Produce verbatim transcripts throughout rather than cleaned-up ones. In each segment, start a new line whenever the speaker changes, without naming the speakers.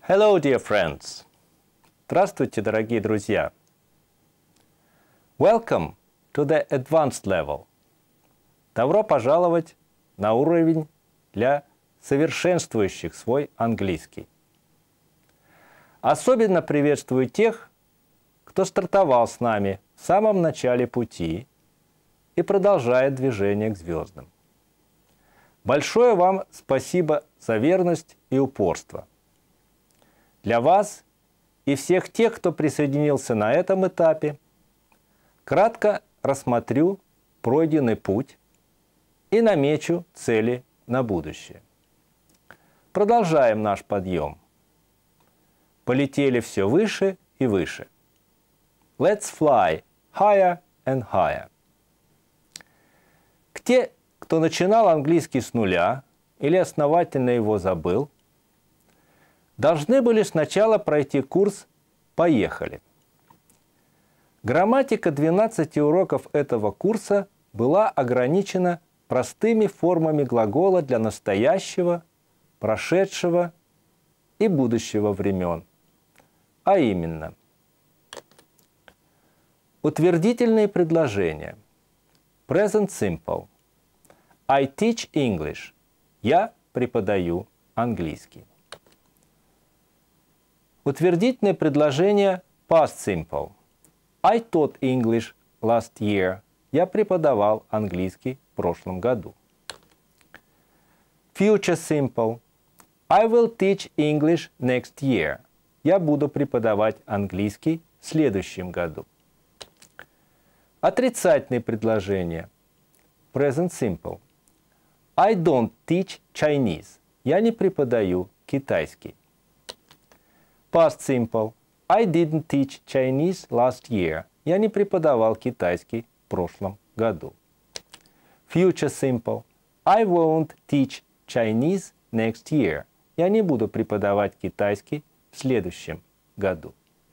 Hello, dear friends! Здравствуйте, дорогие друзья! Welcome to the advanced level. Добро пожаловать на уровень для совершенствующих свой английский. Особенно приветствую тех, кто стартовал с нами в самом начале пути и продолжает движение к звездам. Большое вам спасибо за верность и упорство. Для вас и всех тех, кто присоединился на этом этапе, кратко рассмотрю пройденный путь и намечу цели на будущее. Продолжаем наш подъем. Полетели все выше и выше. Let's fly higher and higher. К те, кто начинал английский с нуля или основательно его забыл, должны были сначала пройти курс «Поехали». Грамматика двенадцати уроков этого курса была ограничена простыми формами глагола для настоящего, прошедшего и будущего времен, а именно утвердительные предложения Present Simple. I teach English. Я преподаю английский. Утвердительное предложение Past Simple. I taught English last year. Я преподавал английский в прошлом году. Future Simple. I will teach English next year. Я буду преподавать английский в следующем году. Отрицательные предложения Present Simple. I don't teach Chinese. Я не преподаю китайский. Past Simple. I didn't teach Chinese last year. Я не преподавал китайский в прошлом году. Future Simple. I won't teach Chinese next year. Я не буду преподавать китайский в следующем году.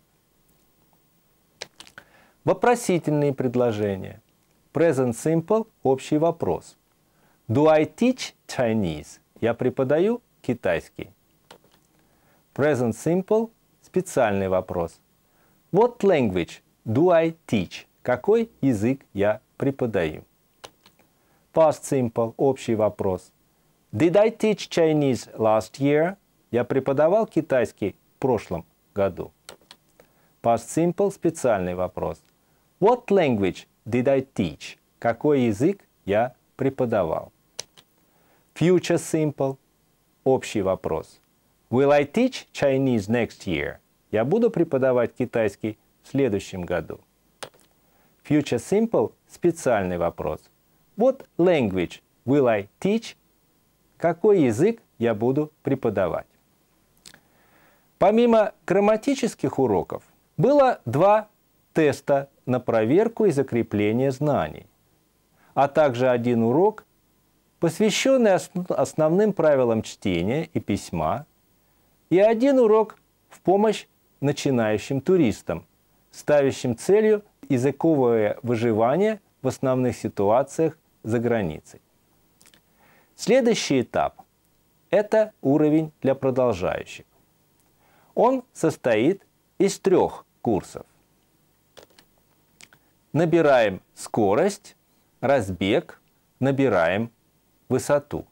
Вопросительные предложения. Present Simple – общий вопрос. Do I teach Chinese? Я преподаю китайский. Present Simple – специальный вопрос. What language do I teach? Какой язык я преподаю? Past Simple – общий вопрос. Did I teach Chinese last year? Я преподавал китайский в прошлом году. Past Simple – специальный вопрос. What language did I teach? Какой язык я преподавал? Future Simple – общий вопрос. Will I teach Chinese next year? Я буду преподавать китайский в следующем году. Future Simple – специальный вопрос. What language will I teach? Какой язык я буду преподавать? Помимо грамматических уроков, было два теста на проверку и закрепление знаний, а также один урок, посвященный основным правилам чтения и письма, и один урок в помощь начинающим туристам, ставящим целью языковое выживание в основных ситуациях за границей. Следующий этап – это уровень для продолжающих. Он состоит из трех курсов. Набираем скорость, разбег, набираем высоту.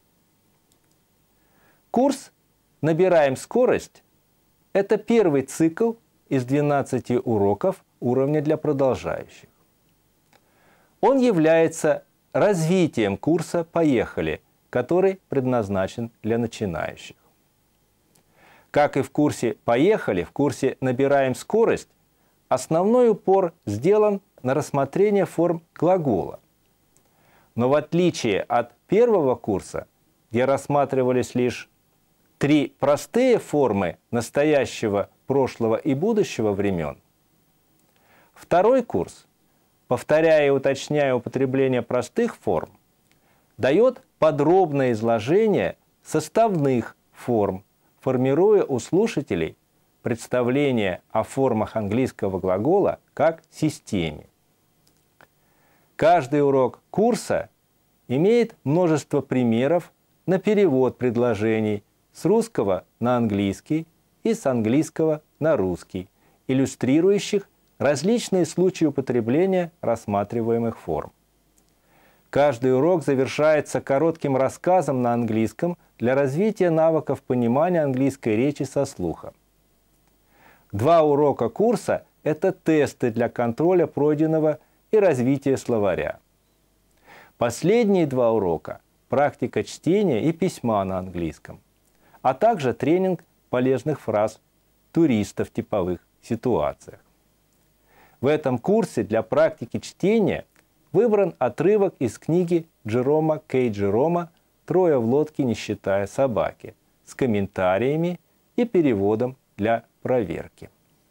Курс «Набираем скорость» – это первый цикл из двенадцати уроков уровня для продолжающих. Он является развитием курса «Поехали», который предназначен для начинающих. Как и в курсе «Поехали», в курсе «Набираем скорость» основной упор сделан на рассмотрение форм глагола. Но в отличие от первого курса, где рассматривались лишь три простые формы настоящего, прошлого и будущего времен, второй курс, повторяя и уточняя употребление простых форм, дает подробное изложение составных форм, формируя у слушателей представление о формах английского глагола как системе. Каждый урок курса имеет множество примеров на перевод предложений с русского на английский и с английского на русский, иллюстрирующих различные случаи употребления рассматриваемых форм. Каждый урок завершается коротким рассказом на английском для развития навыков понимания английской речи со слуха. Два урока курса – это тесты для контроля пройденного и развития словаря. Последние два урока – практика чтения и письма на английском, а также тренинг полезных фраз туриста в типовых ситуациях. В этом курсе для практики чтения выбран отрывок из книги Джерома Кей Джерома «Трое в лодке, не считая собаки» с комментариями и переводом для проверки.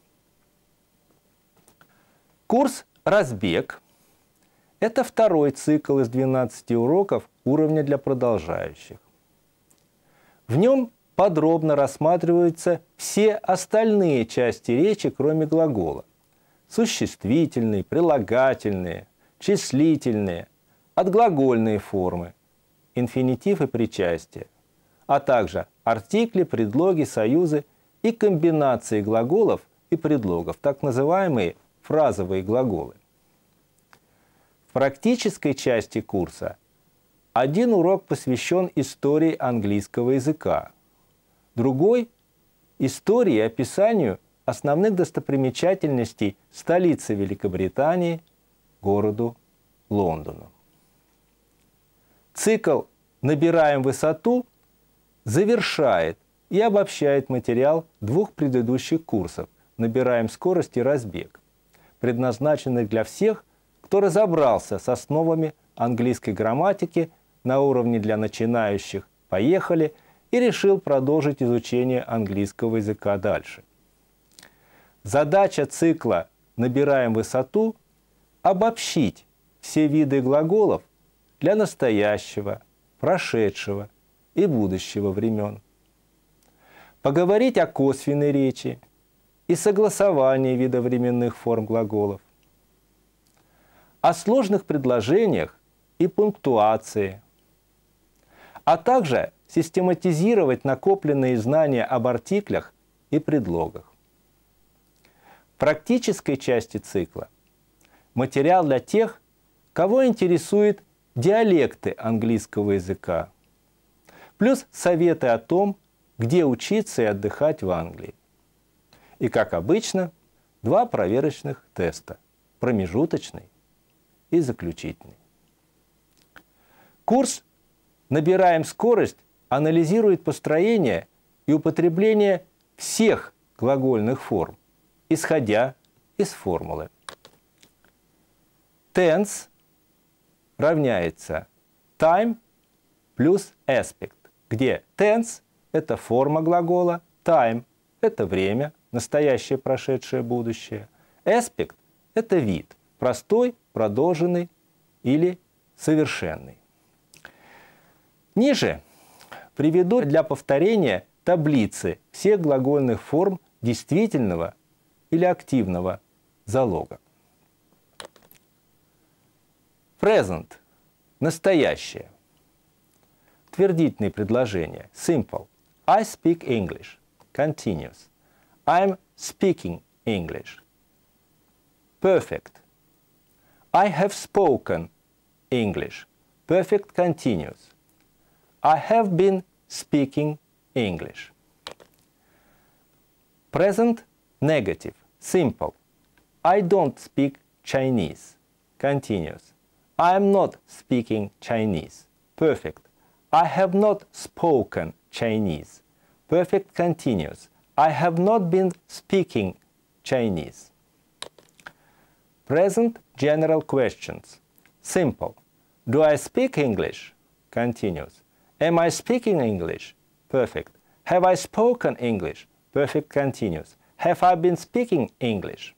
Курс «Разбег» – это второй цикл из двенадцати уроков уровня для продолжающих. В нем подробно рассматриваются все остальные части речи, кроме глагола. Существительные, прилагательные, числительные, отглагольные формы, инфинитив и причастие, а также артикли, предлоги, союзы и комбинации глаголов и предлогов, так называемые фразовые глаголы. В практической части курса один урок посвящен истории английского языка, другой – истории и описанию основных достопримечательностей столицы Великобритании, городу Лондону. Цикл «Набираем высоту» завершает и обобщает материал двух предыдущих курсов «Набираем скорость» и «Разбег», предназначенных для всех, кто разобрался с основами английской грамматики на уровне для начинающих «Поехали» и решил продолжить изучение английского языка дальше. Задача цикла «Набираем высоту» – обобщить все виды глаголов для настоящего, прошедшего и будущего времен. Поговорить о косвенной речи и согласовании видовременных форм глаголов. О сложных предложениях и пунктуации. А также систематизировать накопленные знания об артиклях и предлогах. В практической части цикла материал для тех, кого интересуют диалекты английского языка, плюс советы о том, где учиться и отдыхать в Англии. И, как обычно, два проверочных теста – промежуточный и заключительный. Курс «Набираем скорость» анализирует построение и употребление всех глагольных форм, исходя из формулы. Tense равняется time плюс aspect, где tense – это форма глагола, time – это время, настоящее, прошедшее, будущее, aspect – это вид, простой, продолженный или совершенный. Ниже приведу для повторения таблицы всех глагольных форм действительного или активного залога. Present – настоящее. Твердительные предложения. Simple. I speak English. Continuous. I'm speaking English. Perfect. I have spoken English. Perfect continuous. I have been speaking English. Present negative. Simple. I don't speak Chinese. Continuous. I am not speaking Chinese. Perfect. I have not spoken Chinese. Perfect continuous. I have not been speaking Chinese. Present general questions. Simple. Do I speak English? Continuous. Am I speaking English? Perfect. Have I spoken English? Perfect continuous. Have I been speaking English?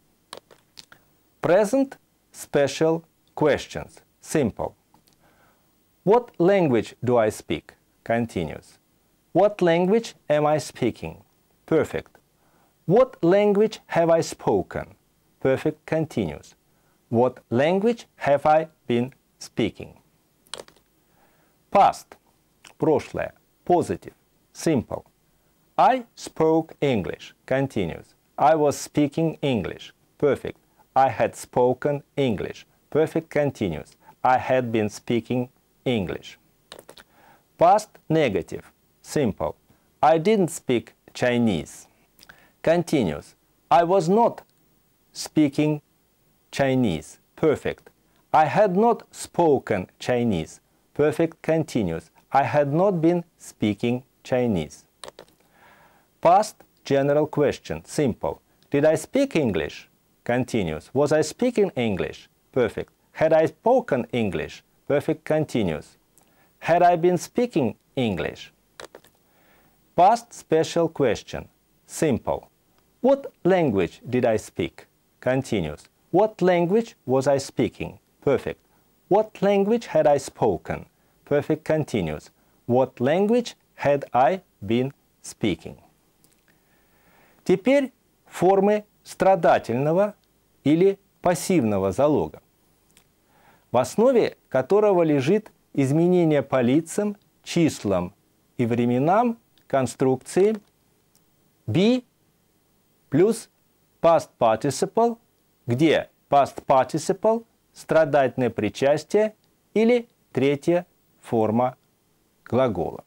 Present special questions. Simple. What language do I speak? Continuous. What language am I speaking? Perfect. What language have I spoken? Perfect continuous. What language have I been speaking? Past. Прошлое. Positive. Simple. I spoke English. Continuous. I was speaking English. Perfect. I had spoken English. Perfect continuous. I had been speaking English. Past negative. Simple. I didn't speak Chinese. Continuous. I was not speaking Chinese. Perfect. I had not spoken Chinese. Perfect continuous. I had not been speaking Chinese. Past general question. Simple. Did I speak English? Continuous. Was I speaking English? Perfect. Had I spoken English? Perfect continuous. Had I been speaking English? Past special question. Simple. What language did I speak? Continuous. What language was I speaking? Perfect. What language had I spoken? Perfect continuous. What language had I been speaking? Теперь формы страдательного или пассивного залога, в основе которого лежит изменение по лицам, числам и временам конструкции be плюс past participle, где past participle – страдательное причастие или третья форма глагола.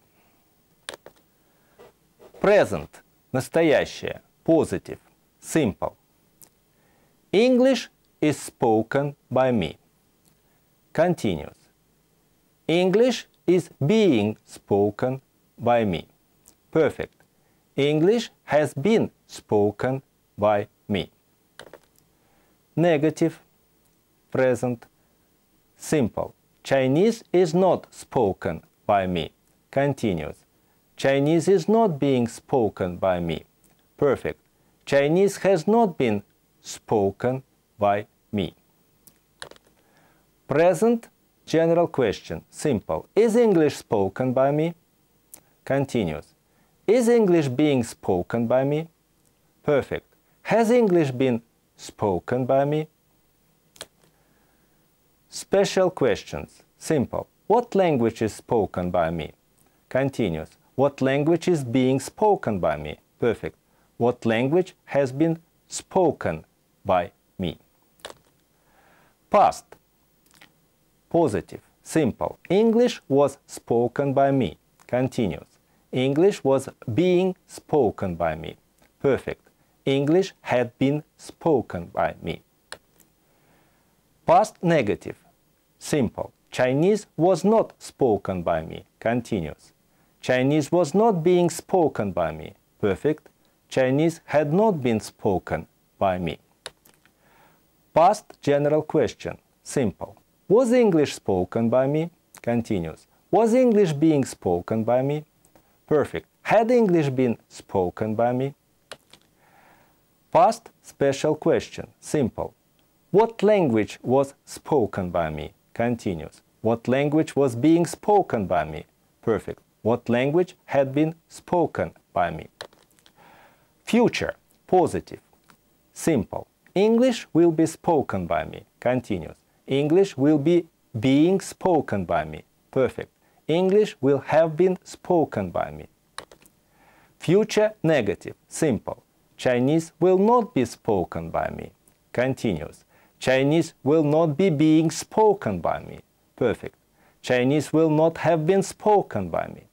Present – настоящее, positive, simple. English is spoken by me. Continuous. English is being spoken by me. Perfect. English has been spoken by me. Negative. Present. Simple. Chinese is not spoken by me. Continuous. Chinese is not being spoken by me. Perfect. Chinese has not been spoken by me. Present general question. Simple. Is English spoken by me? Continuous. Is English being spoken by me? Perfect. Has English been spoken by me? Special questions. Simple. What language is spoken by me? Continuous. What language is being spoken by me? Perfect. What language has been spoken by me? Past. Positive. Simple. English was spoken by me. Continuous. English was being spoken by me. Perfect. English had been spoken by me. Past negative. Simple. Chinese was not spoken by me. Continuous. Chinese was not being spoken by me. Perfect. Chinese had not been spoken by me. Past general question. Simple. Was English spoken by me? Continuous. Was English being spoken by me? Perfect. Had English been spoken by me? Past special question. Simple. What language was spoken by me? Continuous. What language was being spoken by me? Perfect. What language had been spoken by me? Future. Positive. Simple. English will be spoken by me. Continuous. English will be being spoken by me. Perfect. English will have been spoken by me. Future negative. Simple. Chinese will not be spoken by me. Continuous. Chinese will not be being spoken by me. Perfect. Chinese will not have been spoken by me.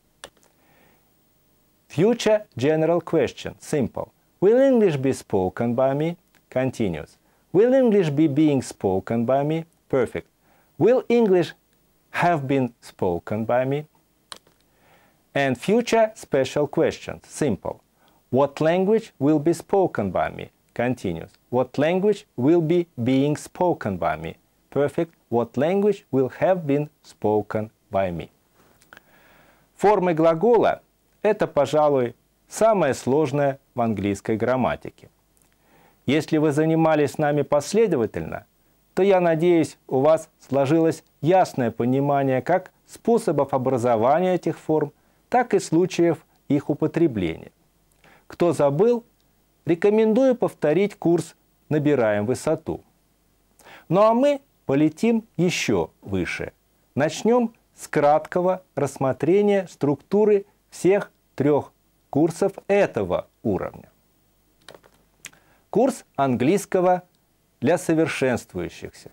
Future general question. Simple. Will English be spoken by me? Continuous. Will English be being spoken by me? Perfect. Will English have been spoken by me? And future special questions. Simple. What language will be spoken by me? Continuous. What language will be being spoken by me? Perfect. What language will have been spoken by me? Формы глагола – это, пожалуй, самое сложное в английской грамматике. Если вы занимались с нами последовательно, то, я надеюсь, у вас сложилось ясное понимание как способов образования этих форм, так и случаев их употребления. Кто забыл, рекомендую повторить курс «Набираем высоту». Ну а мы полетим еще выше. Начнем с краткого рассмотрения структуры всех трех курсов этого уровня. Курс английского для совершенствующихся.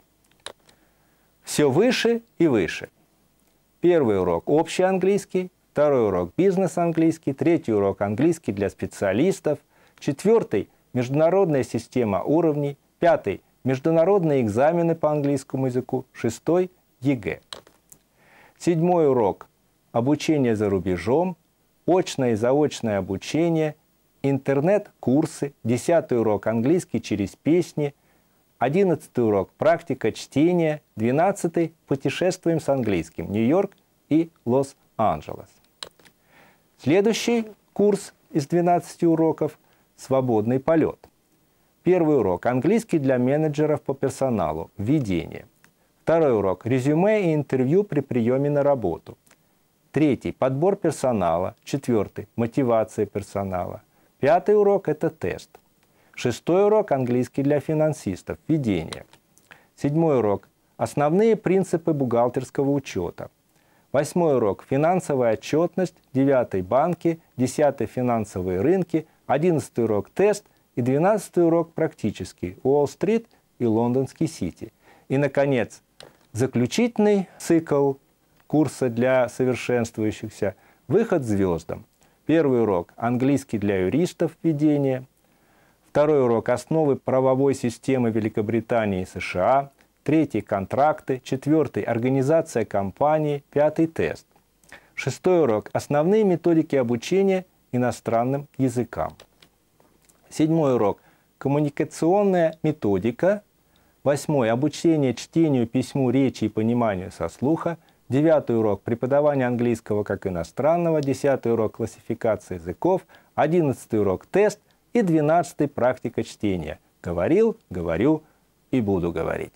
Все выше и выше. Первый урок – общий английский, второй урок – бизнес-английский, третий урок – английский для специалистов, четвертый – международная система уровней, пятый – международные экзамены по английскому языку, шестой – ЕГЭ. Седьмой урок – обучение за рубежом, очное и заочное обучение, интернет-курсы, десятый урок – английский через песни, одиннадцатый урок – практика чтения, двенадцатый – путешествуем с английским, Нью-Йорк и Лос-Анджелес. Следующий курс из двенадцати уроков – свободный полет. Первый урок – английский для менеджеров по персоналу, введение. Второй урок – резюме и интервью при приеме на работу. Третий – подбор персонала. Четвертый – мотивация персонала. Пятый урок – это тест. Шестой урок – английский для финансистов, введение. Седьмой урок – основные принципы бухгалтерского учета. Восьмой урок – финансовая отчетность. Девятый – банки. Десятый – финансовые рынки. Одиннадцатый урок – тест. И двенадцатый урок – практический, Уолл-стрит и Лондонский Сити. И, наконец, заключительный цикл курса для совершенствующихся – выход к звездам. Первый урок – английский для юристов, введение. Второй урок – основы правовой системы Великобритании и США. Третий – контракты. Четвертый – организация компании. Пятый – тест. Шестой урок – основные методики обучения иностранным языкам. Седьмой урок – коммуникационная методика. Восьмой – обучение чтению, письму, речи и пониманию со слуха. Девятый урок – преподавание английского как иностранного. Десятый урок – классификация языков. Одиннадцатый урок – тест. И двенадцатый – практика чтения. Говорил, говорю и буду говорить.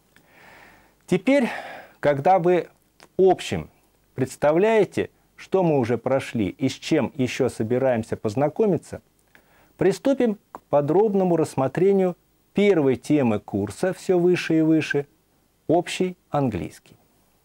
Теперь, когда вы в общем представляете, что мы уже прошли и с чем еще собираемся познакомиться, приступим к подробному рассмотрению первой темы курса «Все выше и выше» – общий английский.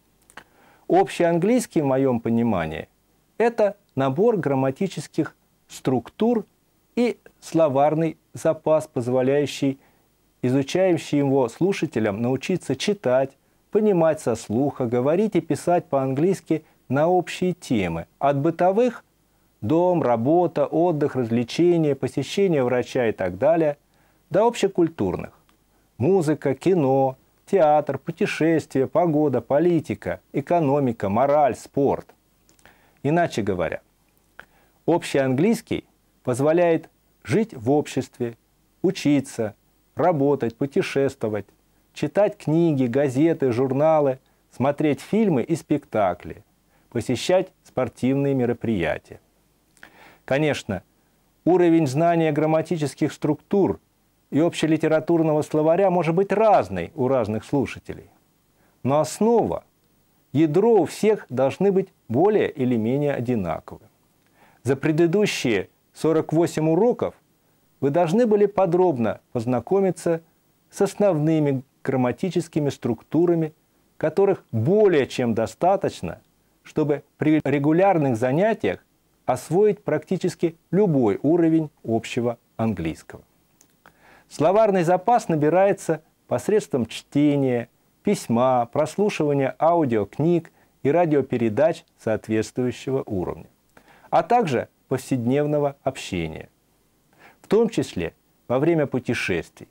Общий английский, в моем понимании, это набор грамматических структур и словарный запас, позволяющий изучающим его слушателям научиться читать, понимать со слуха, говорить и писать по-английски на общие темы, от бытовых – дом, работа, отдых, развлечения, посещение врача и так далее, до общекультурных. Музыка, кино, театр, путешествия, погода, политика, экономика, мораль, спорт. Иначе говоря, общий английский позволяет жить в обществе, учиться, работать, путешествовать, читать книги, газеты, журналы, смотреть фильмы и спектакли, посещать спортивные мероприятия. Конечно, уровень знания грамматических структур и общелитературного словаря может быть разный у разных слушателей. Но основа, ядро у всех должны быть более или менее одинаковы. За предыдущие сорок восемь уроков вы должны были подробно познакомиться с основными грамматическими структурами, которых более чем достаточно, чтобы при регулярных занятиях освоить практически любой уровень общего английского. Словарный запас набирается посредством чтения, письма, прослушивания аудиокниг и радиопередач соответствующего уровня, а также повседневного общения, в том числе во время путешествий.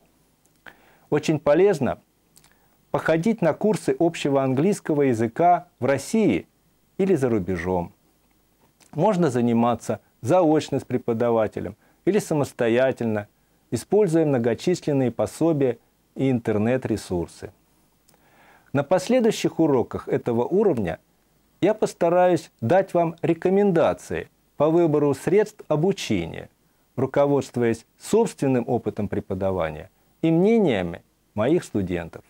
Очень полезно походить на курсы общего английского языка в России или за рубежом. Можно заниматься заочно с преподавателем или самостоятельно, используя многочисленные пособия и интернет-ресурсы. На последующих уроках этого уровня я постараюсь дать вам рекомендации по выбору средств обучения, руководствуясь собственным опытом преподавания и мнениями моих студентов.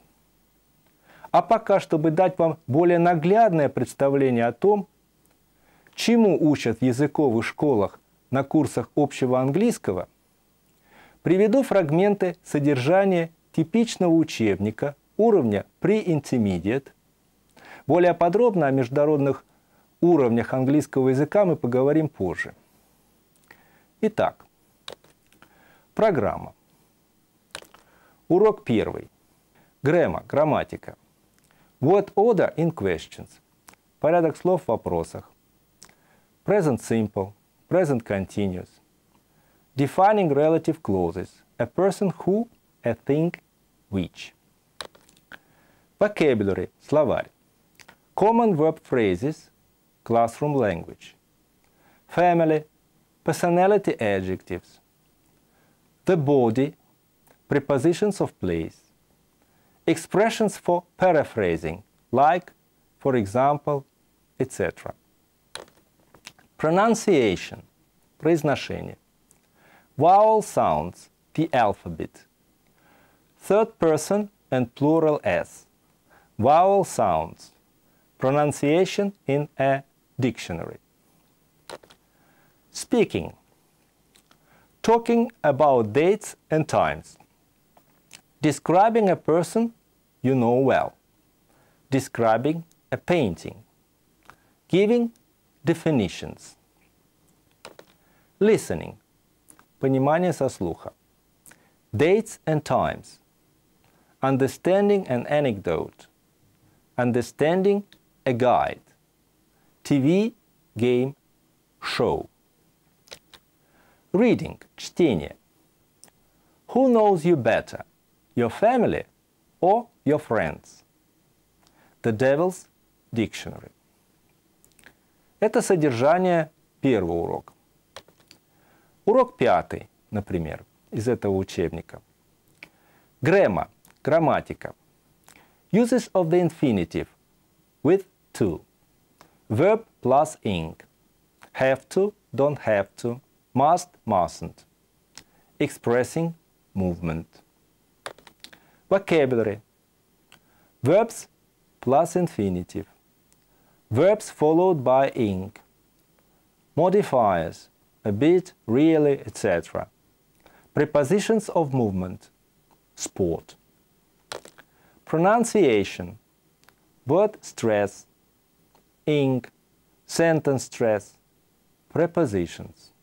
А пока, чтобы дать вам более наглядное представление о том, чему учат в языковых школах на курсах общего английского, приведу фрагменты содержания типичного учебника уровня Pre-Intermediate. Более подробно о международных уровнях английского языка мы поговорим позже. Итак, программа. Урок первый. Grammar, грамматика. Word order in questions. Порядок слов в вопросах. Present simple, present continuous. Defining relative clauses. A person who, a thing which. Vocabulary, словарь. Common verb phrases, classroom language. Family, personality adjectives. The body, prepositions of place. Expressions for paraphrasing, like, for example, et cetera. Pronunciation, произношение. Vowel sounds, the alphabet. Third person and plural s. Vowel sounds. Pronunciation in a dictionary. Speaking. Talking about dates and times. Describing a person you know well. Describing a painting. Giving definitions. Listening. Понимание со слуха. Dates and times. Understanding an anecdote. Understanding a guide. T V, game, show. Reading. Чтение. Who knows you better? Your family or your friends? The Devil's Dictionary. Это содержание первого урока. Урок пятый, например, из этого учебника. Grammar, грамматика. Uses of the infinitive with to. Verb plus ing. Have to, don't have to, must, mustn't. Expressing movement. Vocabulary. Verbs plus infinitive. Verbs followed by ing. Modifiers. A bit, really, et cetera. Prepositions of movement. Sport. Pronunciation. Word stress. Ing. Sentence stress. Prepositions.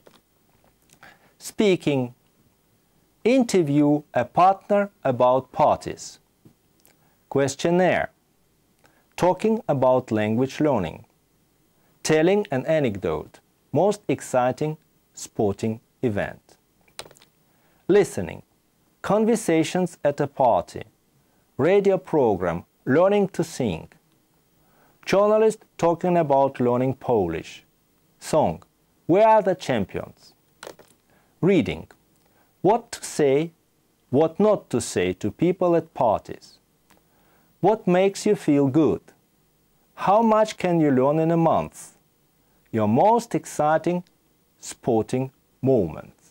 Speaking. Interview a partner about parties. Questionnaire. Talking about language learning. Telling an anecdote. Most exciting sporting event. Listening. Conversations at a party. Radio program. Learning to sing. Journalist talking about learning Polish. Song. Where are the champions? Reading. What to say, what not to say to people at parties. What makes you feel good? How much can you learn in a month? Your most exciting sporting moments.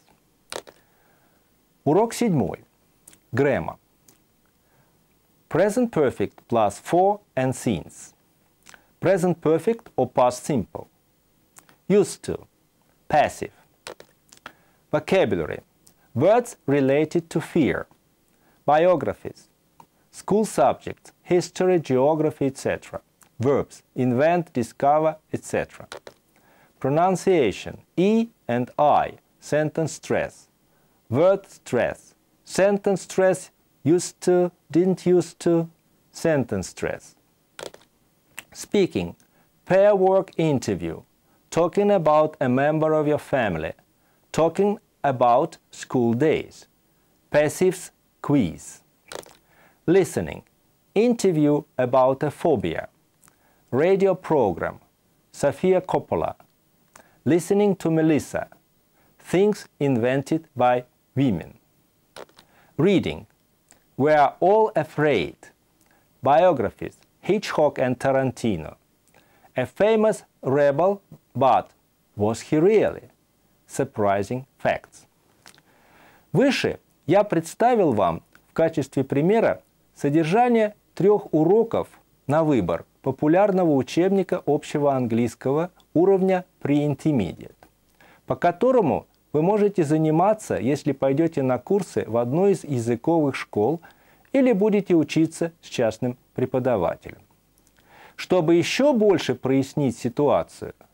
Урок седьмой. Grammar. Present perfect plus for and since. Present perfect or past simple. Used to. Passive. Vocabulary. Words related to fear. Biographies. School subjects. History, geography, et cetera. Verbs. Invent, discover, et cetera. Pronunciation. E and I. Sentence stress. Word stress. Sentence stress. Used to, didn't used to. Sentence stress. Speaking. Pair work interview. Talking about a member of your family. Talking about school days. Passives quiz. Listening. Interview about a phobia. Radio program. Sofia Coppola. Listening to Melissa. Things invented by women. Reading. We are all afraid. Biographies. Hitchcock and Tarantino. A famous rebel, but was he really? Surprising facts. Выше я представил вам в качестве примера содержание трех уроков на выбор популярного учебника общего английского уровня Pre-Intermediate, по которому вы можете заниматься, если пойдете на курсы в одной из языковых школ или будете учиться с частным преподавателем. Чтобы еще больше прояснить ситуацию,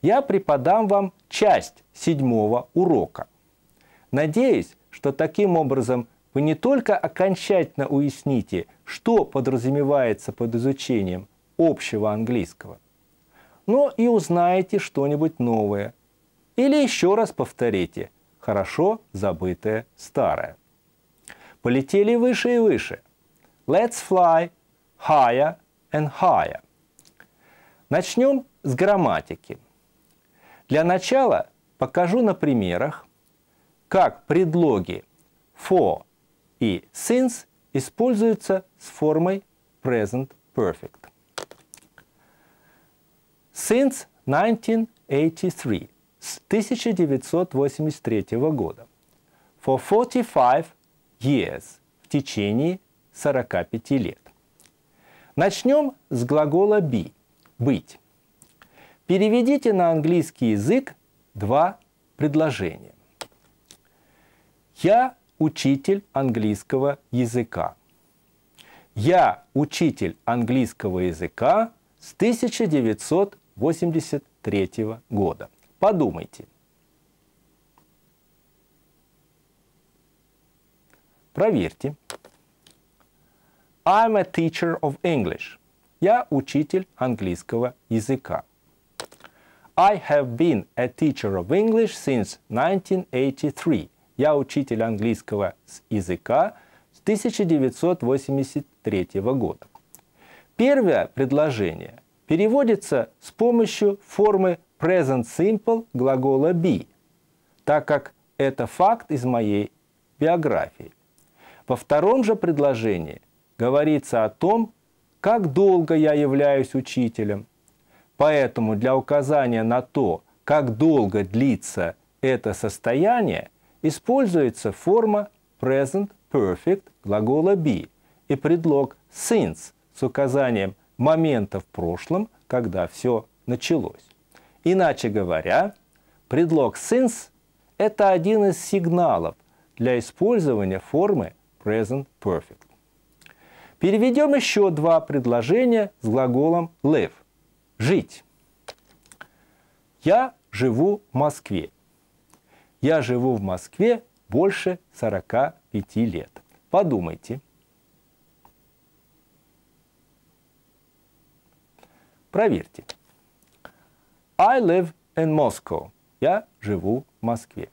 я преподам вам часть седьмого урока. Надеюсь, что таким образом вы не только окончательно уясните, что подразумевается под изучением общего английского, но и узнаете что-нибудь новое. Или еще раз повторите хорошо забытое старое. Полетели выше и выше. Let's fly higher and higher. Начнем с грамматики. Для начала покажу на примерах, как предлоги for и since используются с формой present perfect. Since nineteen eighty-three, с тысяча девятьсот восемьдесят третьего года. For forty-five years, в течение сорока пяти лет. Начнем с глагола be, быть. Переведите на английский язык два предложения. Я учитель английского языка. Я учитель английского языка с тысяча девятьсот восемьдесят третьего года. Подумайте. Проверьте. I'm a teacher of English. Я учитель английского языка. I have been a teacher of English since nineteen eighty-three. Я учитель английского языка с тысяча девятьсот восемьдесят третьего года. Первое предложение переводится с помощью формы present simple глагола be, так как это факт из моей биографии. Во втором же предложении говорится о том, как долго я являюсь учителем. Поэтому для указания на то, как долго длится это состояние, используется форма present perfect глагола be и предлог since с указанием момента в прошлом, когда все началось. Иначе говоря, предлог since – это один из сигналов для использования формы present perfect. Переведем еще два предложения с глаголом live – жить. Я живу в Москве. Я живу в Москве больше сорока пяти лет. Подумайте. Проверьте. I live in Moscow. Я живу в Москве.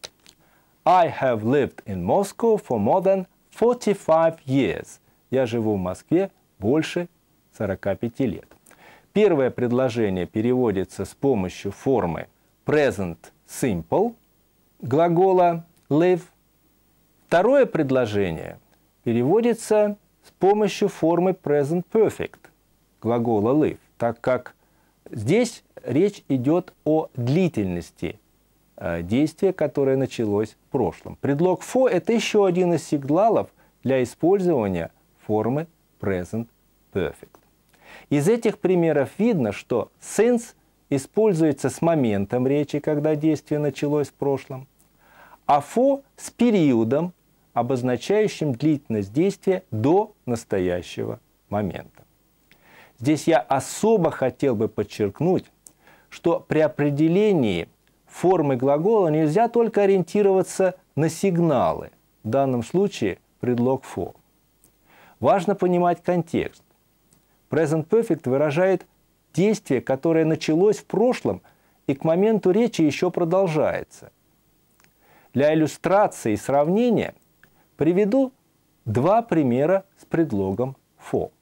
I have lived in Moscow for more than forty-five years. Я живу в Москве больше сорока пяти лет. Первое предложение переводится с помощью формы present simple глагола live. Второе предложение переводится с помощью формы present perfect глагола live, так как здесь речь идет о длительности э, действия, которое началось в прошлом. Предлог for – это еще один из сигналов для использования формы present perfect. Из этих примеров видно, что since используется с моментом речи, когда действие началось в прошлом, а for с периодом, обозначающим длительность действия до настоящего момента. Здесь я особо хотел бы подчеркнуть, что при определении формы глагола нельзя только ориентироваться на сигналы, в данном случае предлог for. Важно понимать контекст. Present perfect выражает действие, которое началось в прошлом и к моменту речи еще продолжается. Для иллюстрации и сравнения приведу два примера с предлогом for.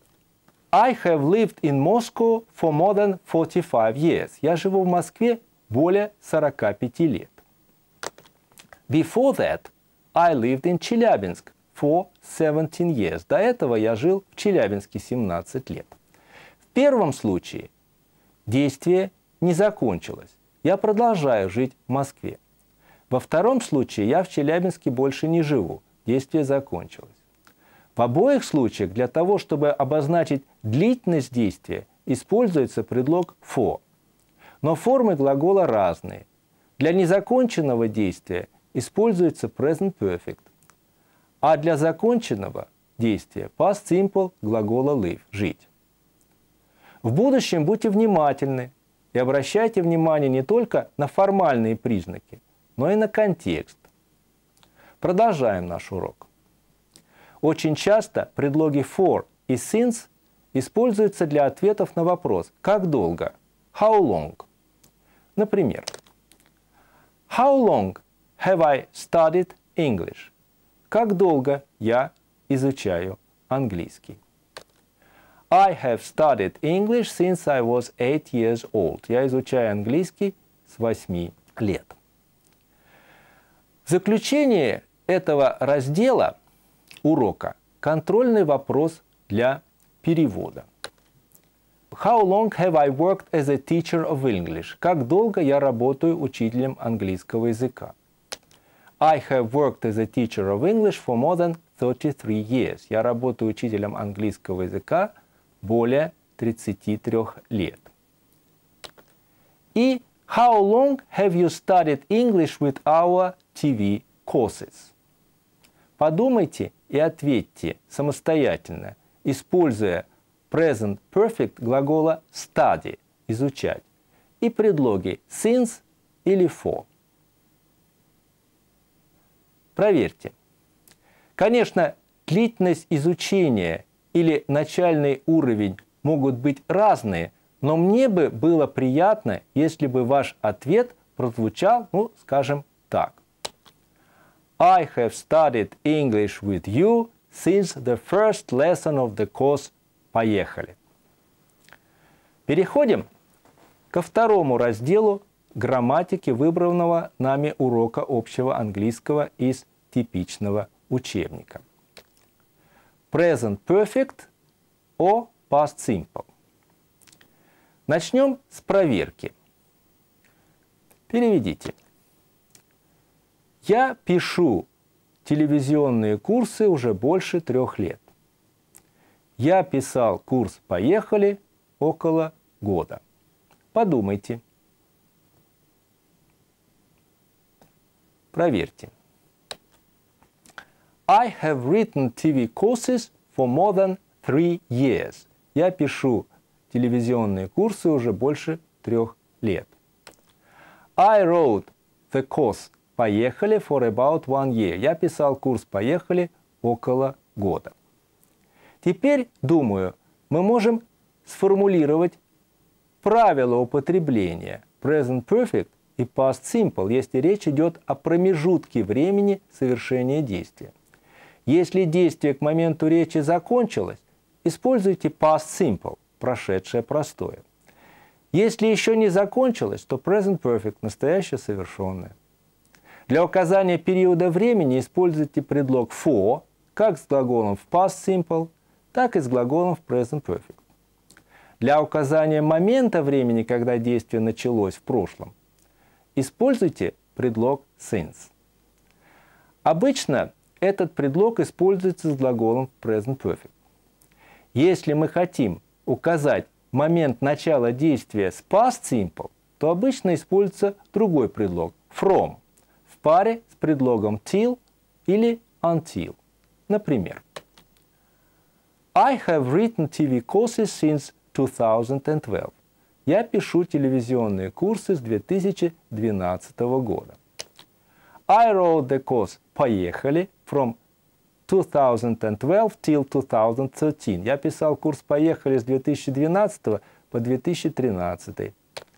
I have lived in Moscow for more than forty-five years. Я живу в Москве более сорока пяти лет. Before that, I lived in Chelyabinsk for seventeen years. До этого я жил в Челябинске семнадцать лет. В первом случае действие не закончилось. Я продолжаю жить в Москве. Во втором случае я в Челябинске больше не живу. Действие закончилось. В обоих случаях для того, чтобы обозначить длительность действия, используется предлог for. Но формы глагола разные. Для незаконченного действия используется present perfect, а для законченного действия past simple глагола live – жить. В будущем будьте внимательны, И обращайте внимание не только на формальные признаки, но и на контекст. Продолжаем наш урок. Очень часто предлоги for и since используются для ответов на вопрос «как долго?» How long? Например, How long have I studied English? Как долго я изучаю английский? I have studied English since I was eight years old. Я изучаю английский с восьми лет. В заключение этого раздела урока контрольный вопрос для перевода. How long have I worked as a teacher of English? Как долго я работаю учителем английского языка? I have worked as a teacher of English for more than thirty-three years. Я работаю учителем английского языка более тридцати трёх лет. И How long have you studied English with our ти ви courses? Подумайте и ответьте самостоятельно, используя present perfect глагола study – изучать и предлоги since или for. Проверьте. Конечно, длительность изучения или начальный уровень могут быть разные, но мне бы было приятно, если бы ваш ответ прозвучал, ну, скажем так. I have studied English with you since the first lesson of the course. Поехали. Переходим ко второму разделу грамматики выбранного нами урока общего английского из типичного учебника. Present Perfect о Past Simple. Начнем с проверки. Переведите. Я пишу телевизионные курсы уже больше трех лет. Я писал курс «Поехали» около года. Подумайте. Проверьте. I have written ти ви courses for more than three years. Я пишу телевизионные курсы уже больше трех лет. I wrote the course «Поехали» for about one year. Я писал курс «Поехали» около года. Теперь, думаю, мы можем сформулировать правила употребления present perfect и past simple, если речь идет о промежутке времени совершения действия. Если действие к моменту речи закончилось, используйте past simple, прошедшее простое. Если еще не закончилось, то present perfect, настоящее совершенное. Для указания периода времени используйте предлог for, как с глаголом в past simple, так и с глаголом в present perfect. Для указания момента времени, когда действие началось в прошлом, используйте предлог since. Обычно этот предлог используется с глаголом в present perfect. Если мы хотим указать момент начала действия с past simple, то обычно используется другой предлог from в паре с предлогом till или until. Например, I have written ти ви courses since two thousand twelve. Я пишу телевизионные курсы с две тысячи двенадцатого года. I wrote the course «Поехали» from two thousand twelve till two thousand thirteen. Я писал курс «Поехали» с две тысячи двенадцатого по две тысячи тринадцатый.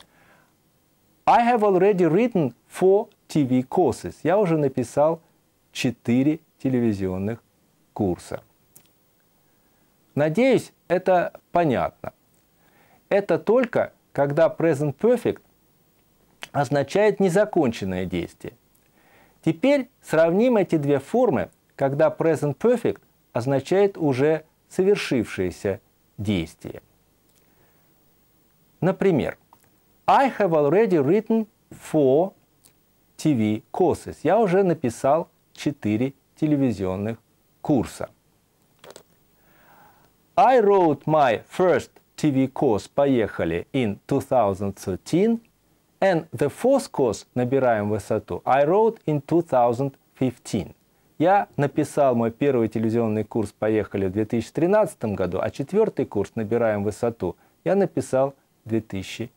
I have already written four ти ви courses. Я уже написал четыре телевизионных курса. Надеюсь, это понятно. Это только когда present perfect означает незаконченное действие. Теперь сравним эти две формы, когда present perfect означает уже совершившееся действие. Например, I have already written four ти ви courses. Я уже написал четыре телевизионных курса. I wrote my first ти ви course «Поехали» in two thousand thirteen, and the fourth course «Набираем высоту» I wrote in two thousand fifteen. Я написал мой первый телевизионный курс «Поехали» в две тысячи тринадцатом году, а четвертый курс «Набираем высоту» я написал в две тысячи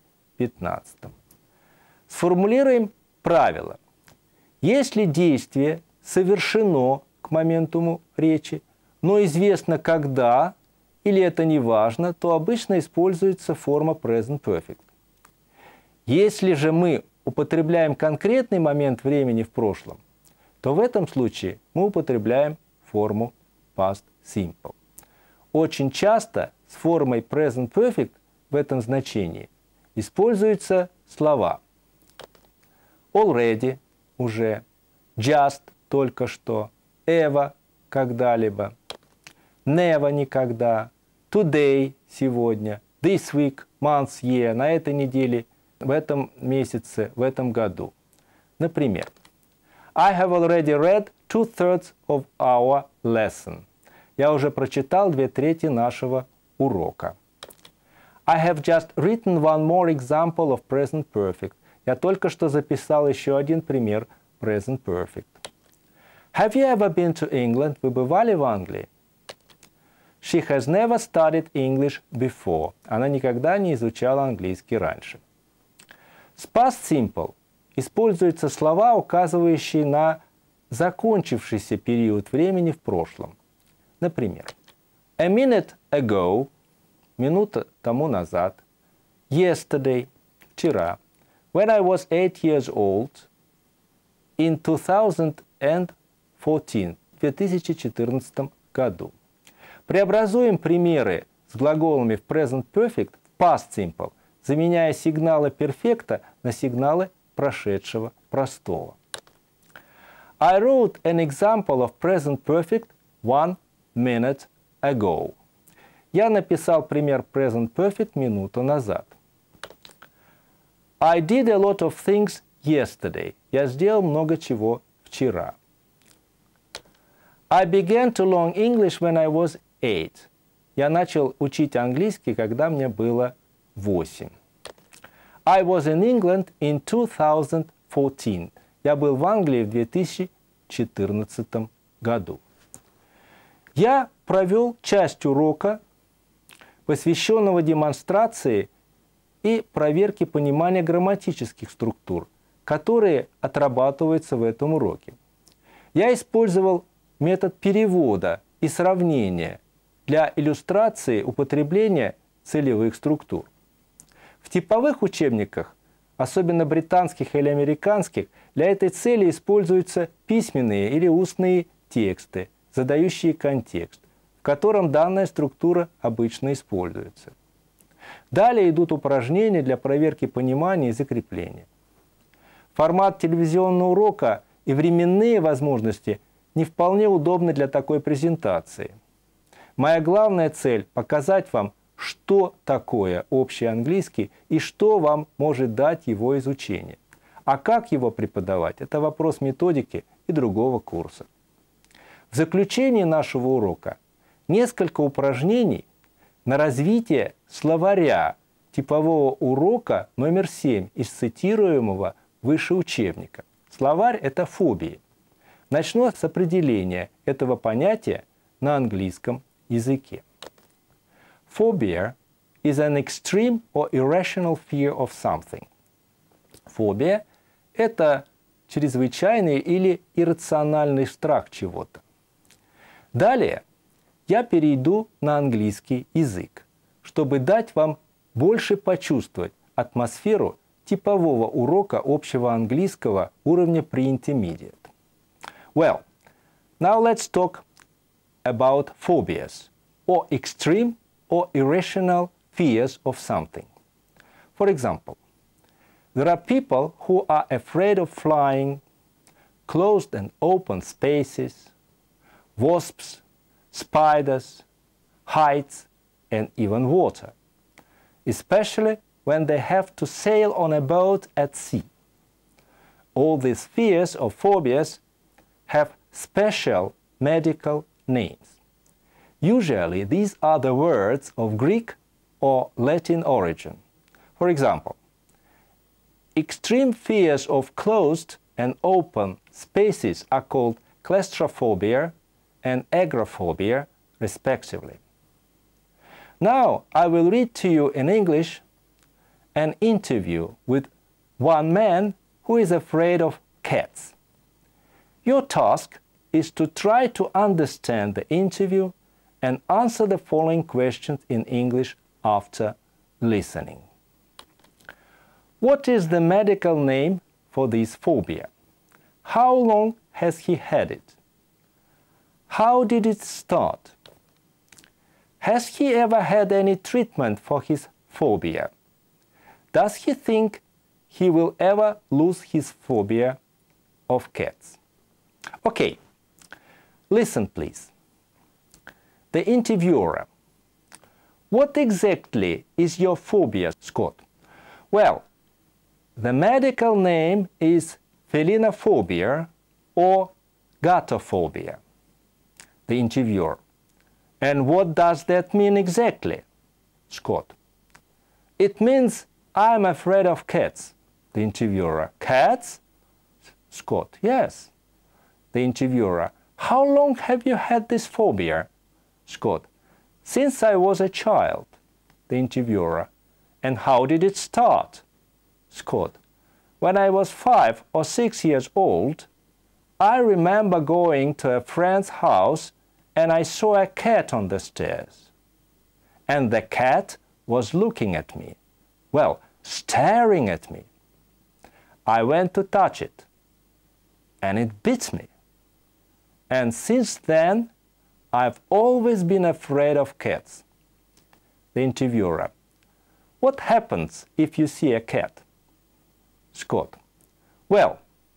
пятнадцатом. Сформулируем правило. Если действие совершено к моменту речи, но известно когда, или это не важно, то обычно используется форма present perfect. Если же мы употребляем конкретный момент времени в прошлом, то в этом случае мы употребляем форму past simple. Очень часто с формой present perfect в этом значении используются слова already – уже, just – только что, ever – когда-либо, never – никогда, today – сегодня, this week – month, year – на этой неделе, в этом месяце, в этом году. Например, I have already read two-thirds of our lesson. Я уже прочитал две трети нашего урока. I have just written one more example of present perfect. Я только что записал еще один пример present perfect. Have you ever been to England? Вы бывали в Англии? She has never studied English before. Она никогда не изучала английский раньше. С past simple используются слова, указывающие на закончившийся период времени в прошлом. Например, a minute ago – минута тому назад, yesterday – вчера, when I was eight years old, in two thousand fourteen – в две тысячи четырнадцатом году. Преобразуем примеры с глаголами в present perfect в past simple, заменяя сигналы перфекта на сигналы прошедшего простого. I wrote an example of present perfect one minute ago. Я написал пример present perfect минуту назад. I did a lot of things yesterday. Я сделал много чего вчера. I began to learn English when I was eight. Я начал учить английский, когда мне было восемь. I was in England in two thousand fourteen. Я был в Англии в две тысячи четырнадцатом году. Я провел часть урока, посвященного демонстрации и проверке понимания грамматических структур, которые отрабатываются в этом уроке. Я использовал метод перевода и сравнения для иллюстрации употребления целевых структур. В типовых учебниках, особенно британских или американских, для этой цели используются письменные или устные тексты, задающие контекст, в котором данная структура обычно используется. Далее идут упражнения для проверки понимания и закрепления. Формат телевизионного урока и временные возможности не вполне удобны для такой презентации. Моя главная цель – показать вам, что такое общий английский и что вам может дать его изучение. А как его преподавать – это вопрос методики и другого курса. В заключение нашего урока несколько упражнений на развитие словаря типового урока номер семь из цитируемого выше учебника. Словарь – это фобии. Начну с определения этого понятия на английском языке. Phobia is an extreme or irrational fear of something. Фобия – это чрезвычайный или иррациональный страх чего-то. Далее я перейду на английский язык, чтобы дать вам больше почувствовать атмосферу типового урока общего английского уровня pre-intermediate. Well, now let's talk about phobias, or extreme or irrational fears of something. For example, there are people who are afraid of flying, closed and open spaces, wasps, spiders, heights, and even water, especially when they have to sail on a boat at sea. All these fears or phobias have special medical names. Usually, these are the words of Greek or Latin origin. For example, extreme fears of closed and open spaces are called claustrophobia and agoraphobia, respectively. Now, I will read to you in English an interview with one man who is afraid of cats. Your task is to try to understand the interview and answer the following questions in English after listening. What is the medical name for this phobia? How long has he had it? How did it start? Has he ever had any treatment for his phobia? Does he think he will ever lose his phobia of cats? Okay, listen please. The interviewer. What exactly is your phobia, Scott? Well, the medical name is felinophobia or gatophobia. The interviewer. And what does that mean exactly, Scott? It means I'm afraid of cats. The interviewer. Cats? Scott. Yes. The interviewer. How long have you had this phobia? Scott. Since I was a child. The interviewer. And how did it start? Scott. When I was five or six years old, I remember going to a friend's house and I saw a cat on the stairs. And the cat was looking at me. Well, staring at me. I went to touch it, and it bit me. And since then, I've always been afraid of cats. The interviewer. What happens if you see a cat? Scott. Well,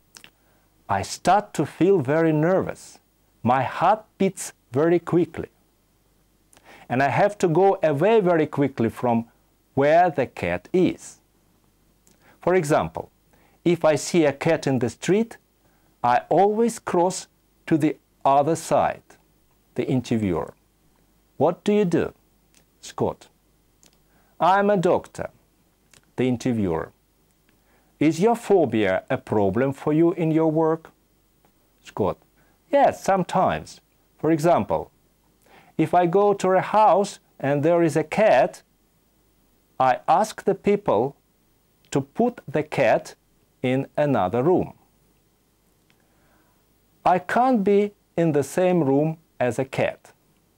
I start to feel very nervous. My heart beats very quickly. And I have to go away very quickly from where the cat is. For example, if I see a cat in the street, I always cross to the other side. The interviewer. What do you do? Scott. I'm a doctor. The interviewer. Is your phobia a problem for you in your work? Scott. Yes, sometimes. For example, if I go to a house and there is a cat, I ask the people to put the cat in another room. I can't be in the same room as a cat.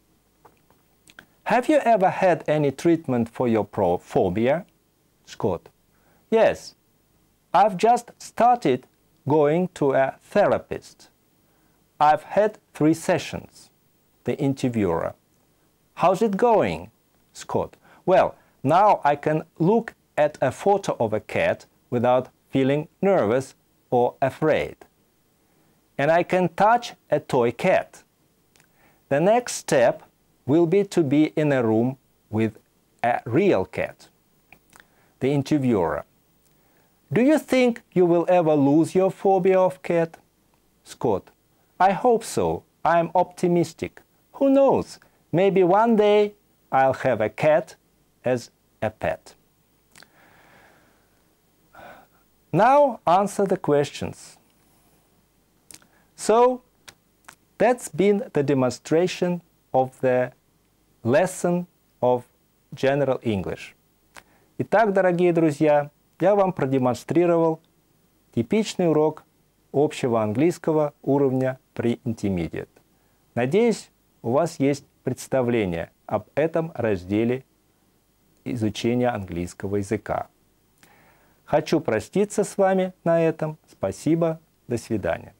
Have you ever had any treatment for your phobia? Scott. Yes, I've just started going to a therapist. I've had three sessions. The interviewer. How's it going? Scott. Well, now I can look at a photo of a cat without feeling nervous or afraid. And I can touch a toy cat. The next step will be to be in a room with a real cat. The interviewer. Do you think you will ever lose your phobia of cat? Scott. I hope so. I'm optimistic. Who knows? Maybe one day I'll have a cat as a pet. Now answer the questions. So, that's been the demonstration of the lesson of General English. Итак, дорогие друзья, я вам продемонстрировал типичный урок общего английского уровня Pre-Intermediate. Надеюсь, у вас есть представление об этом разделе изучения английского языка. Хочу проститься с вами на этом. Спасибо. До свидания.